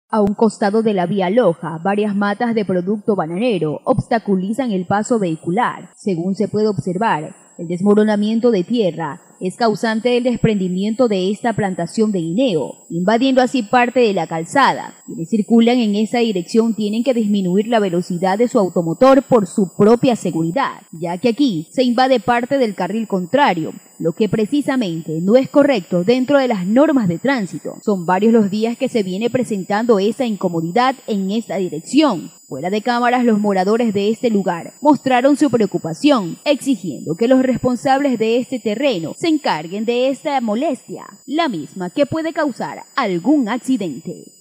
A un costado de la vía Loja, varias matas de producto bananero obstaculizan el paso vehicular. Según se puede observar, el desmoronamiento de tierra es causante del desprendimiento de esta plantación de guineo, invadiendo así parte de la calzada. Quienes circulan en esa dirección tienen que disminuir la velocidad de su automotor por su propia seguridad, ya que aquí se invade parte del carril contrario, lo que precisamente no es correcto dentro de las normas de tránsito. Son varios los días que se viene presentando esa incomodidad en esta dirección. Fuera de cámaras, los moradores de este lugar mostraron su preocupación, exigiendo que los responsables de este terreno se encarguen de esta molestia, la misma que puede causar algún accidente.